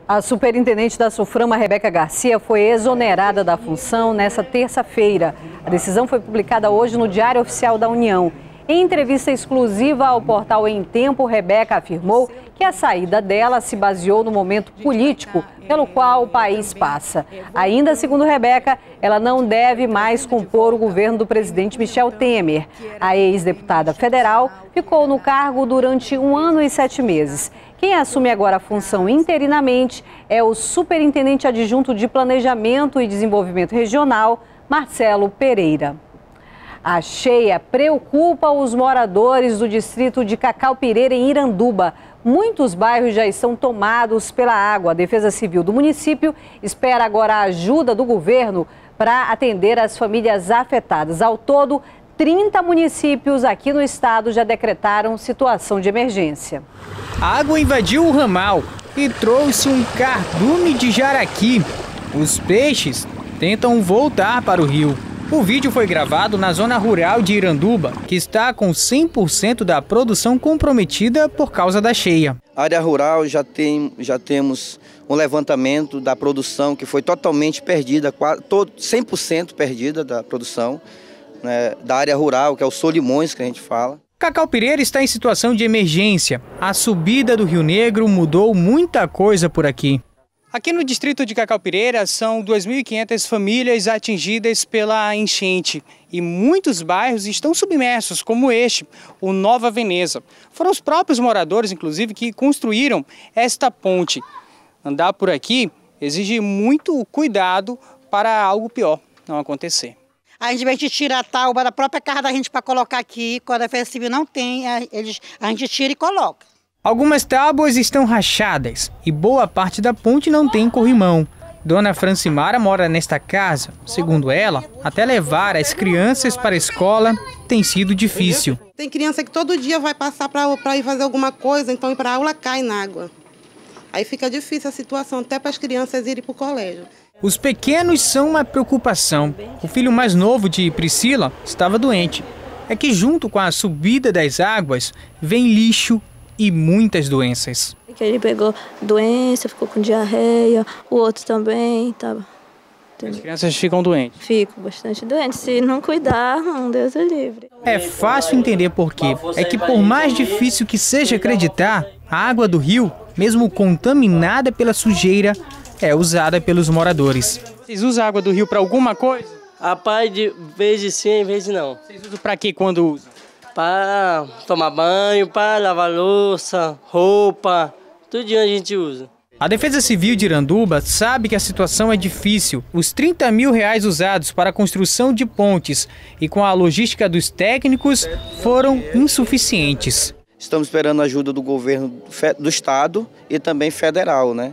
A superintendente da SUFRAMA, Rebeca Garcia, foi exonerada da função nesta terça-feira. A decisão foi publicada hoje no Diário Oficial da União. Em entrevista exclusiva ao portal Em Tempo, Rebeca afirmou que a saída dela se baseou no momento político pelo qual o país passa. Ainda segundo Rebeca, ela não deve mais compor o governo do presidente Michel Temer. A ex-deputada federal ficou no cargo durante 1 ano e 7 meses. Quem assume agora a função interinamente é o superintendente adjunto de Planejamento e Desenvolvimento Regional, Marcelo Pereira. A cheia preocupa os moradores do distrito de Cacaupireira, em Iranduba. Muitos bairros já estão tomados pela água. A Defesa Civil do município espera agora a ajuda do governo para atender as famílias afetadas. Ao todo, 30 municípios aqui no estado já decretaram situação de emergência. A água invadiu o ramal e trouxe um cardume de jaraqui. Os peixes tentam voltar para o rio. O vídeo foi gravado na zona rural de Iranduba, que está com 100% da produção comprometida por causa da cheia. A área rural já temos um levantamento da produção que foi totalmente perdida, 100% perdida da produção, né, da área rural, que é o Solimões que a gente fala. Cacaupireira está em situação de emergência. A subida do Rio Negro mudou muita coisa por aqui. Aqui no distrito de Cacaupireira são 2.500 famílias atingidas pela enchente e muitos bairros estão submersos, como este, o Nova Veneza. Foram os próprios moradores, inclusive, que construíram esta ponte. Andar por aqui exige muito cuidado para algo pior não acontecer. A gente tira a tábua da própria casa da gente para colocar aqui. Quando a Defesa Civil não tem, a gente tira e coloca. Algumas tábuas estão rachadas e boa parte da ponte não tem corrimão. Dona Francimara mora nesta casa. Segundo ela, até levar as crianças para a escola tem sido difícil. Tem criança que todo dia vai passar para ir fazer alguma coisa, então ir para a aula cai na água. Aí fica difícil a situação até para as crianças irem para o colégio. Os pequenos são uma preocupação. O filho mais novo de Priscila estava doente. É que junto com a subida das águas vem lixo e muitas doenças. Ele pegou doença, ficou com diarreia, o outro também tava. As crianças ficam doentes? Ficam bastante doentes. Se não cuidar, Deus é livre. É fácil entender por quê. É que por mais difícil que seja acreditar, a água do rio, mesmo contaminada pela sujeira, é usada pelos moradores. Vocês usam a água do rio para alguma coisa? Rapaz, de vez sim, vez não. Vocês usam para quê quando usam? Para tomar banho, para lavar louça, roupa, tudo a gente usa. A Defesa Civil de Iranduba sabe que a situação é difícil. Os R$30 mil usados para a construção de pontes e com a logística dos técnicos foram insuficientes. Estamos esperando a ajuda do governo do estado e também federal, né?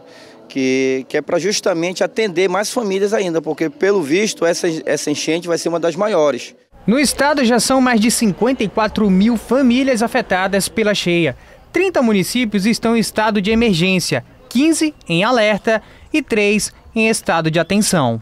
Que é para justamente atender mais famílias ainda, porque pelo visto essa enchente vai ser uma das maiores. No estado já são mais de 54 mil famílias afetadas pela cheia. 30 municípios estão em estado de emergência, 15 em alerta e 3 em estado de atenção.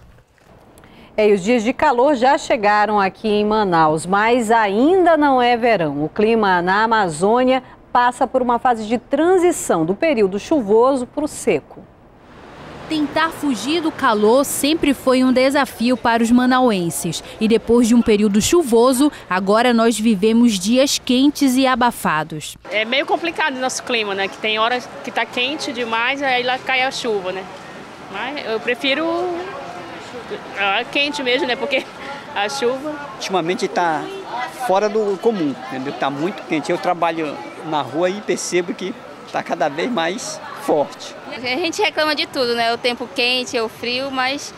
E os dias de calor já chegaram aqui em Manaus, mas ainda não é verão. O clima na Amazônia passa por uma fase de transição do período chuvoso para o seco. Tentar fugir do calor sempre foi um desafio para os manauenses. E depois de um período chuvoso, agora nós vivemos dias quentes e abafados. É meio complicado o nosso clima, né? Que tem horas que tá quente demais, aí lá cai a chuva, né? Mas eu prefiro quente mesmo, né? Porque a chuva... Ultimamente está fora do comum, entendeu? Está muito quente. Eu trabalho na rua e percebo que está cada vez mais forte. A gente reclama de tudo, né? O tempo quente, o frio, mas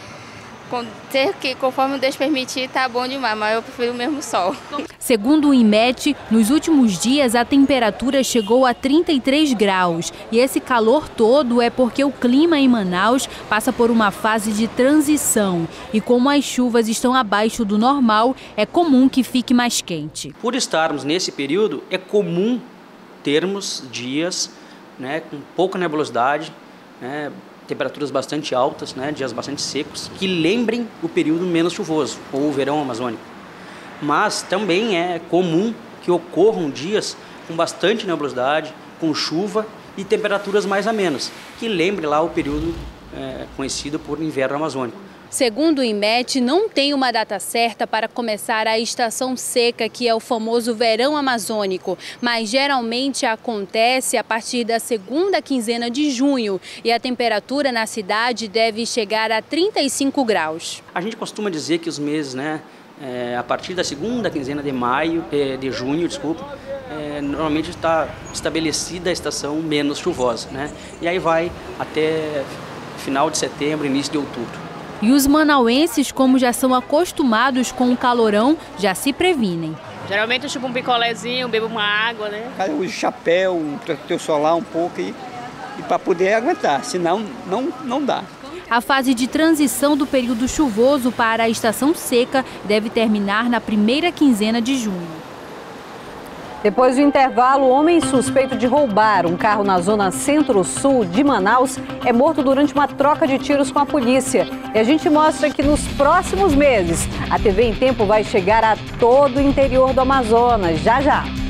conforme Deus permitir, tá bom demais, mas eu prefiro mesmo o sol. Segundo o INMET, nos últimos dias a temperatura chegou a 33 graus. E esse calor todo é porque o clima em Manaus passa por uma fase de transição. E como as chuvas estão abaixo do normal, é comum que fique mais quente. Por estarmos nesse período, é comum termos dias, né, com pouca nebulosidade, né, temperaturas bastante altas, né, dias bastante secos, que lembrem o período menos chuvoso, ou o verão amazônico. Mas também é comum que ocorram dias com bastante nebulosidade, com chuva e temperaturas mais amenas, que lembre lá o período conhecido por inverno amazônico. Segundo o INMET, não tem uma data certa para começar a estação seca, que é o famoso verão amazônico, mas geralmente acontece a partir da segunda quinzena de junho e a temperatura na cidade deve chegar a 35 graus. A gente costuma dizer que os meses, a partir da segunda quinzena de junho, normalmente está estabelecida a estação menos chuvosa, E aí vai até final de setembro, início de outubro. E os manauenses, como já são acostumados com o calorão, já se previnem. Geralmente eu chupo um picolézinho, bebo uma água, Eu uso chapéu, protetor solar um pouco e para poder aguentar, senão não dá. A fase de transição do período chuvoso para a estação seca deve terminar na primeira quinzena de junho. Depois do intervalo, o homem suspeito de roubar um carro na zona centro-sul de Manaus é morto durante uma troca de tiros com a polícia. E a gente mostra que nos próximos meses, a TV em Tempo vai chegar a todo o interior do Amazonas. Já, já!